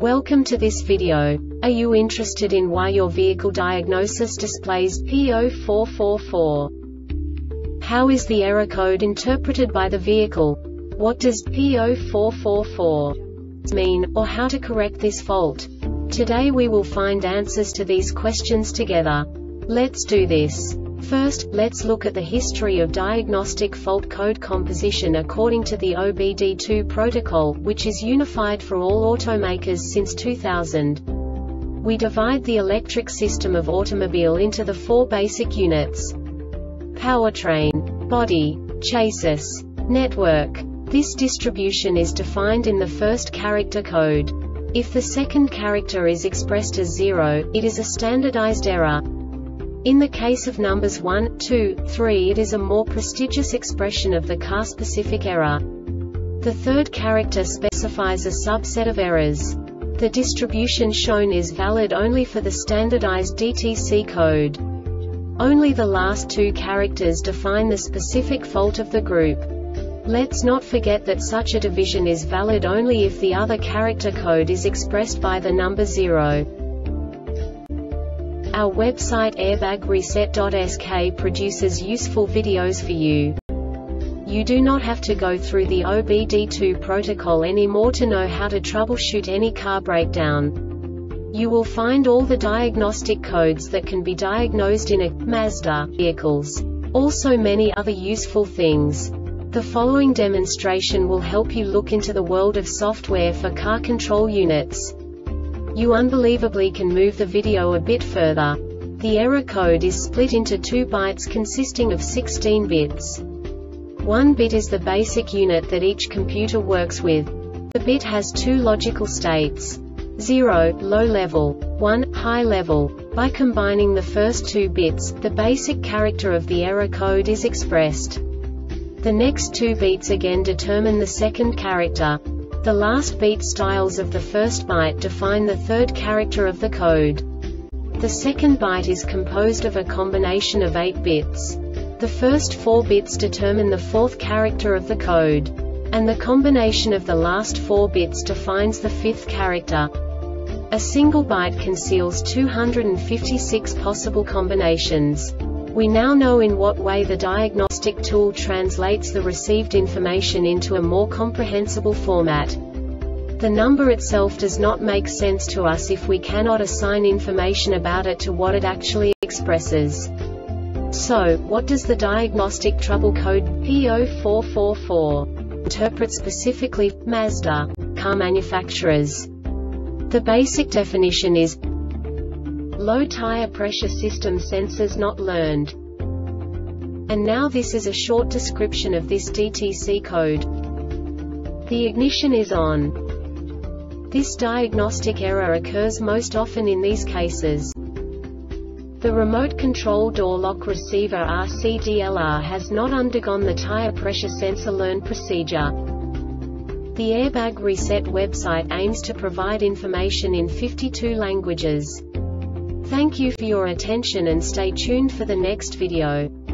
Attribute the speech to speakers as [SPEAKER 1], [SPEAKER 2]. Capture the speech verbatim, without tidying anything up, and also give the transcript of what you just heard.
[SPEAKER 1] Welcome to this video. Are you interested in why your vehicle diagnosis displays P zero four four four? How is the error code interpreted by the vehicle? What does P zero four four four mean, or how to correct this fault? Today we will find answers to these questions together. Let's do this. First, let's look at the history of diagnostic fault code composition according to the O B D two protocol, which is unified for all automakers since two thousand. We divide the electric system of automobile into the four basic units: powertrain, body, chassis, network. This distribution is defined in the first character code. If the second character is expressed as zero, it is a standardized error. In the case of numbers one, two, three, it is a more prestigious expression of the car-specific error. The third character specifies a subset of errors. The distribution shown is valid only for the standardized D T C code. Only the last two characters define the specific fault of the group. Let's not forget that such a division is valid only if the other character code is expressed by the number zero. Our website airbag reset dot S K produces useful videos for you. You do not have to go through the O B D two protocol anymore to know how to troubleshoot any car breakdown. You will find all the diagnostic codes that can be diagnosed in a Mazda vehicles. Also many other useful things. The following demonstration will help you look into the world of software for car control units. You unbelievably can move the video a bit further. The error code is split into two bytes consisting of sixteen bits. One bit is the basic unit that each computer works with. The bit has two logical states: zero, low level, one, high level. By combining the first two bits, the basic character of the error code is expressed. The next two beats again determine the second character. The last beat styles of the first byte define the third character of the code. The second byte is composed of a combination of eight bits. The first four bits determine the fourth character of the code. And the combination of the last four bits defines the fifth character. A single byte conceals two hundred fifty-six possible combinations. We now know in what way the diagnostic tool translates the received information into a more comprehensible format. The number itself does not make sense to us if we cannot assign information about it to what it actually expresses. So, what does the diagnostic trouble code P zero four four four interpret specifically for Mazda car manufacturers? The basic definition is low tire pressure system sensors not learned. And now this is a short description of this D T C code. The ignition is on. This diagnostic error occurs most often in these cases. The remote control door lock receiver R C D L R has not undergone the tire pressure sensor learn procedure. The Airbag Reset website aims to provide information in fifty-two languages. Thank you for your attention and stay tuned for the next video.